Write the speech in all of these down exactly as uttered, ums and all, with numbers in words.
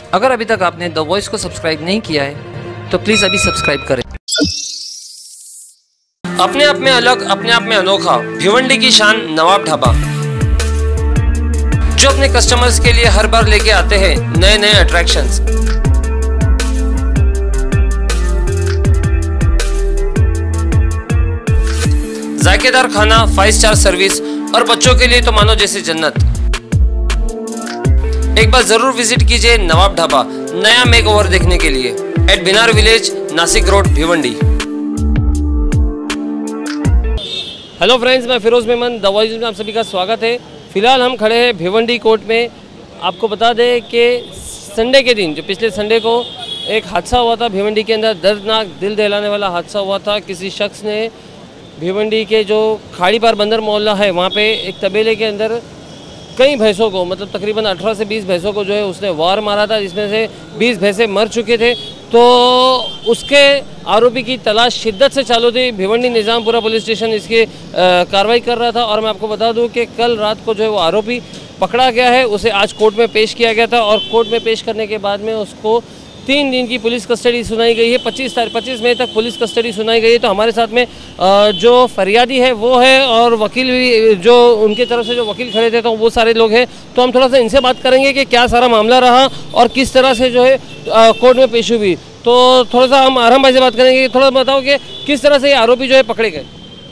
अगर अभी तक आपने द वॉइस को सब्सक्राइब नहीं किया है तो प्लीज़ अभी सब्सक्राइब करें। अपने आप में अलग, अपने आप में अनोखा, भिवंडी की शान नवाब ढाबा, जो अपने कस्टमर्स के लिए हर बार लेके आते हैं नए नए अट्रैक्शंस। जायकेदार खाना, फाइव स्टार सर्विस और बच्चों के लिए तो मानो जैसे जन्नत। एक बार जरूर विजिट कीजिए नवाब ढाबा नया मेकओवर देखने के लिए at Binar village, Nashik road, Bhiwandi. Hello friends, मैं फिरोज मेमन, द वॉइस में आप सभी का स्वागत है। फिलहाल हम खड़े हैं भिवंडी कोर्ट में। आपको बता दें कि संडे के दिन, जो पिछले संडे को एक हादसा हुआ था भिवंडी के अंदर, दर्दनाक, दिल दहलाने वाला हादसा हुआ था। किसी शख्स ने भिवंडी के जो खाड़ी पार बंदर मोहल्ला है वहाँ पे एक तबेले के अंदर कई भैंसों को, मतलब तकरीबन अठारह से बीस भैंसों को जो है उसने वार मारा था, जिसमें से बीस भैंसें मर चुके थे। तो उसके आरोपी की तलाश शिद्दत से चालू थी। भिवंडी निज़ामपुरा पुलिस स्टेशन इसकी कार्रवाई कर रहा था और मैं आपको बता दूं कि कल रात को जो है वो आरोपी पकड़ा गया है। उसे आज कोर्ट में पेश किया गया था और कोर्ट में पेश करने के बाद में उसको तीन दिन की पुलिस कस्टडी सुनाई गई है। पच्चीस तारीख पच्चीस मई तक पुलिस कस्टडी सुनाई गई है। तो हमारे साथ में जो फरियादी है वो है और वकील भी, जो उनके तरफ से जो वकील खड़े थे तो वो सारे लोग हैं। तो हम थोड़ा सा इनसे बात करेंगे कि क्या सारा मामला रहा और किस तरह से जो है कोर्ट में पेश हुई। तो थोड़ा सा हम आराम भाई से बात करेंगे। थोड़ा बताओ कि किस तरह से ये आरोपी जो है पकड़े गए।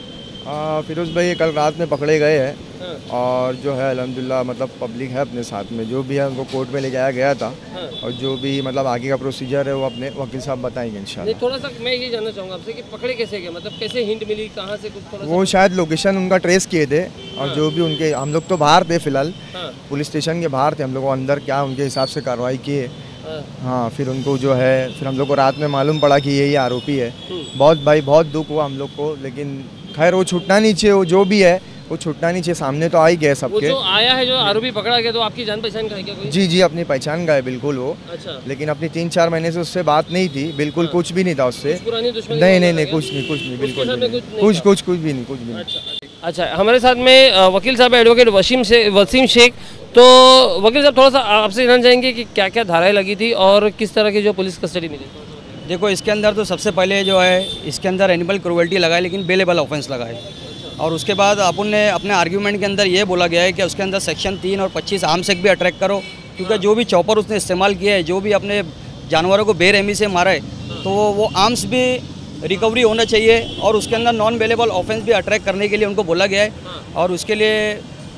फिरोज भाई कल रात में पकड़े गए हैं और जो है अल्हम्दुलिल्लाह मतलब पब्लिक है अपने साथ में, जो भी है उनको कोर्ट में ले जाया गया था और जो भी मतलब आगे का प्रोसीजर है वो अपने वकील साहब बताएंगे इंशाल्लाह। थोड़ा सा मैं ये जानना चाहूँगा आपसे कि पकड़े कैसे गए, मतलब कैसे हिंट मिली, कहाँ से कुछ थोड़ा वो शायद लोकेशन उनका ट्रेस किए थे और जो भी उनके, हम लोग तो बाहर थे फिलहाल, पुलिस स्टेशन के बाहर थे, हम लोग अंदर क्या उनके हिसाब से कार्रवाई किए। हाँ, फिर उनको जो है फिर हम लोग को रात में मालूम पड़ा कि यही आरोपी है। बहुत भाई बहुत दुख हुआ हम लोग को, लेकिन खैर वो छूटना नहीं चाहिए, वो जो भी है वो छूटना नहीं चाहिए। सामने तो आ ही गए सबके। जो आया है, जो आरोपी पकड़ा गया, तो आपकी जान पहचान का है क्या कोई? जी जी, अपनी पहचान का है बिल्कुल वो। अच्छा। लेकिन अपनी तीन चार महीने से उससे बात नहीं थी, बिल्कुल कुछ भी नहीं था उससे। नहीं नहीं नहीं, कुछ नहीं कुछ नहीं, बिल्कुल कुछ कुछ कुछ भी नहीं, कुछ भी नहीं। अच्छा, हमारे साथ में वकील साहब एडवोकेट वसीम से वसीम शेख। तो वकील साहब, थोड़ा सा आपसे जानना चाहेंगे कि क्या क्या धाराएं लगी थी और किस तरह की जो पुलिस कस्टडी मिली। देखो, इसके अंदर तो सबसे पहले जो है इसके अंदर एनिमल क्रूएल्टी लगा है, लेकिन बेलेबल ऑफेंस लगा है। और उसके बाद अपन ने अपने आर्ग्यूमेंट के अंदर ये बोला गया है कि उसके अंदर सेक्शन तीन और पच्चीस आर्म्स एक्ट भी अट्रैक्ट करो, क्योंकि जो भी चॉपर उसने इस्तेमाल किया है, जो भी अपने जानवरों को बेरहमी से मारा है, तो वो आर्म्स भी रिकवरी होना चाहिए। और उसके अंदर नॉन बेलेबल ऑफेंस भी अट्रैक्ट करने के लिए उनको बोला गया है। और उसके लिए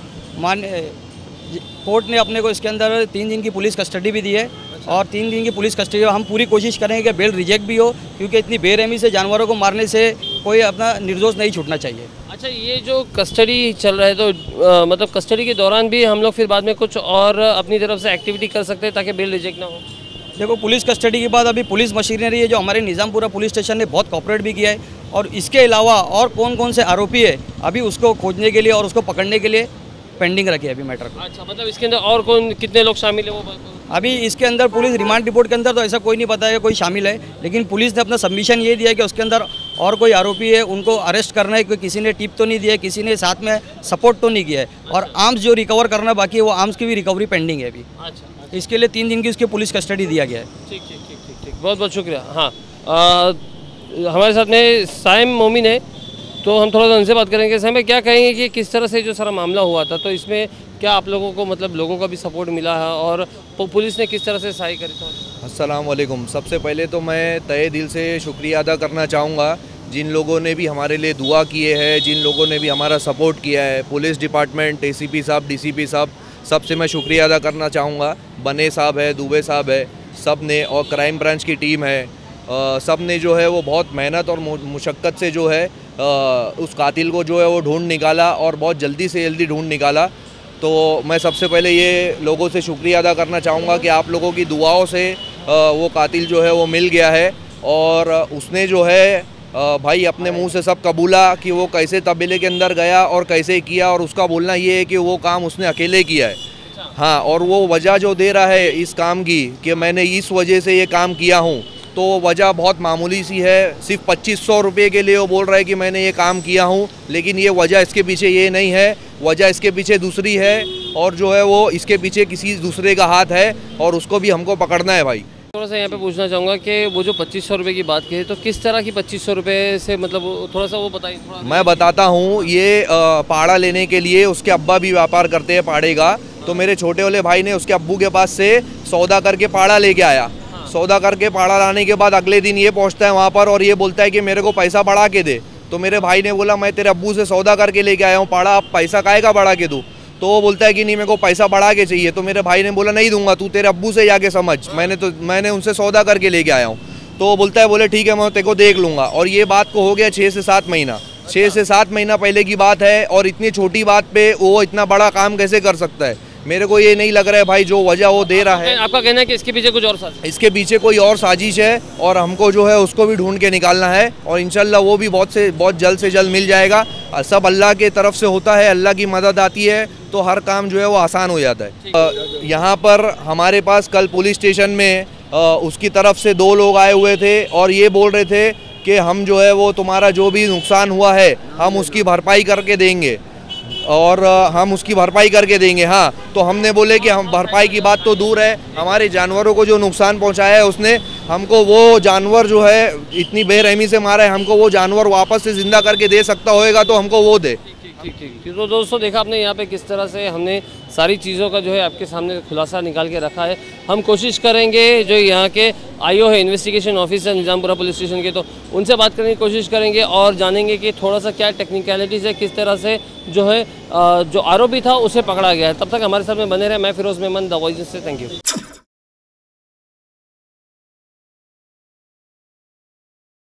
मान कोर्ट ने अपने को इसके अंदर तीन दिन की पुलिस कस्टडी भी दी है। और तीन दिन की पुलिस कस्टडी हम पूरी कोशिश करेंगे कि बेल रिजेक्ट भी हो, क्योंकि इतनी बेरहमी से जानवरों को मारने से कोई अपना निर्दोष नहीं छूटना चाहिए। अच्छा, ये जो कस्टडी चल रहा है तो आ, मतलब कस्टडी के दौरान भी हम लोग फिर बाद में कुछ और अपनी तरफ से एक्टिविटी कर सकते हैं ताकि बेल रिजेक्ट ना हो। देखो, पुलिस कस्टडी के बाद अभी पुलिस मशीनरी है जो हमारे निज़ामपुरा पुलिस स्टेशन ने बहुत कॉपरेट भी किया है। और इसके अलावा और कौन कौन से आरोपी है अभी उसको खोजने के लिए और उसको पकड़ने के लिए पेंडिंग रखी है अभी मैटर को। अच्छा, मतलब इसके अंदर और कौन कितने लोग शामिल है वो अभी इसके अंदर पुलिस रिमांड रिपोर्ट के अंदर तो ऐसा कोई नहीं बताया कोई शामिल है, लेकिन पुलिस ने अपना सबमिशन ये दिया कि उसके अंदर और कोई आरोपी है, उनको अरेस्ट करना है। कोई किसी ने टिप तो नहीं दिया, किसी ने साथ में सपोर्ट तो नहीं किया है। और आर्म्स जो रिकवर करना बाकी है वो आर्म्स की भी रिकवरी पेंडिंग है अभी। अच्छा, इसके लिए तीन दिन की उसकी पुलिस कस्टडी दिया गया है। ठीक ठीक ठीक ठीक ठीक बहुत बहुत शुक्रिया। हाँ, आ, हमारे साथ में साइम मोमिन है, तो हम थोड़ा सा उनसे बात करेंगे। साइम, क्या कहेंगे कि किस तरह से जो सारा मामला हुआ था, तो इसमें क्या आप लोगों को, मतलब लोगों का भी सपोर्ट मिला है और पुलिस ने किस तरह से सहाय करी? अस्सलाम वालेकुम। सबसे पहले तो मैं तहे दिल से शुक्रिया अदा करना चाहूँगा जिन लोगों ने भी हमारे लिए दुआ किए हैं, जिन लोगों ने भी हमारा सपोर्ट किया है। पुलिस डिपार्टमेंट, एसीपी साहब, डीसीपी साहब, सबसे मैं शुक्रिया अदा करना चाहूँगा। बने साहब है, दुबे साहब है, सब ने, और क्राइम ब्रांच की टीम है, आ, सब ने जो है वो बहुत मेहनत और मुशक्क़त से जो है आ, उस कातिल को जो है वो ढूंढ निकाला और बहुत जल्दी से जल्दी ढूंढ निकाला। तो मैं सबसे पहले ये लोगों से शुक्रिया अदा करना चाहूँगा कि आप लोगों की दुआओं से वो कातिल जो है वो मिल गया है। और उसने जो है भाई अपने मुंह से सब कबूला कि वो कैसे तबेले के अंदर गया और कैसे किया, और उसका बोलना ये है कि वो काम उसने अकेले किया है। हाँ, और वो वजह जो दे रहा है इस काम की कि मैंने इस वजह से ये काम किया हूँ, तो वजह बहुत मामूली सी है, सिर्फ पच्चीस सौ रुपये के लिए वो बोल रहा है कि मैंने ये काम किया हूँ, लेकिन ये वजह इसके पीछे ये नहीं है, वजह इसके पीछे दूसरी है और जो है वो इसके पीछे किसी दूसरे का हाथ है और उसको भी हमको पकड़ना है भाई। थोड़ा सा यहाँ पे पूछना चाहूँगा कि वो जो पच्चीस सौ रुपये की बात की है तो किस तरह की पच्चीस सौ रुपये से, मतलब थोड़ा सा वो बताइए। थोड़ा मैं बताता हूँ, ये पाड़ा लेने के लिए उसके अब्बा भी व्यापार करते हैं पाड़े का, तो मेरे छोटे वाले भाई ने उसके अब्बू के पास से सौदा करके पाड़ा लेके आया। सौदा करके पाड़ा लाने के बाद अगले दिन ये पहुँचता है वहाँ पर और ये बोलता है कि मेरे को पैसा बढ़ा के दे। तो मेरे भाई ने बोला मैं तेरे अब्बू से सौदा करके लेके आया हूँ पाड़ा, आप पैसा काहे का बढ़ा के दूँ? तो वो बोलता है कि नहीं मेरे को पैसा बढ़ा के चाहिए। तो मेरे भाई ने बोला नहीं दूंगा, तू तेरे अब्बू से जाके समझ, मैंने तो मैंने उनसे सौदा करके लेके आया हूँ। तो वो बोलता है, बोले ठीक है मैं तेरे को देख लूँगा। और ये बात को हो गया छः से सात महीना छः से सात महीना पहले की बात है और इतनी छोटी बात पे वो इतना बड़ा काम कैसे कर सकता है? मेरे को ये नहीं लग रहा है भाई, जो वजह वो दे रहा है। आपका कहना है कि इसके पीछे कुछ और साजिश, इसके पीछे कोई और साजिश है और हमको जो है उसको भी ढूंढ के निकालना है और इंशाल्लाह वो भी बहुत से बहुत जल्द से जल्द मिल जाएगा। सब अल्लाह के तरफ से होता है, अल्लाह की मदद आती है तो हर काम जो है वो आसान हो जाता है। यहाँ पर हमारे पास कल पुलिस स्टेशन में उसकी तरफ से दो लोग आए हुए थे और ये बोल रहे थे कि हम जो है वो तुम्हारा जो भी नुकसान हुआ है हम उसकी भरपाई करके देंगे और हम उसकी भरपाई करके देंगे। हाँ, तो हमने बोले कि हम भरपाई की बात तो दूर है, हमारे जानवरों को जो नुकसान पहुंचाया है उसने, हमको वो जानवर जो है इतनी बेरहमी से मारा है, हमको वो जानवर वापस से ज़िंदा करके दे सकता होएगा तो हमको वो दे। ठीक ठीक। तो दोस्तों देखा आपने यहाँ पे किस तरह से हमने सारी चीज़ों का जो है आपके सामने खुलासा निकाल के रखा है। हम कोशिश करेंगे जो यहाँ के आईओ है, investigation officer Nizampura police station के, तो उनसे बात करने की कोशिश करेंगे और जानेंगे कि थोड़ा सा क्या टेक्निकलिटीज़ है, किस तरह से जो है जो आरोपी था उसे पकड़ा गया है। तब तक हमारे साथ में बने रहे। मैं फिरोज मेमन, द वॉइस से। Thank you.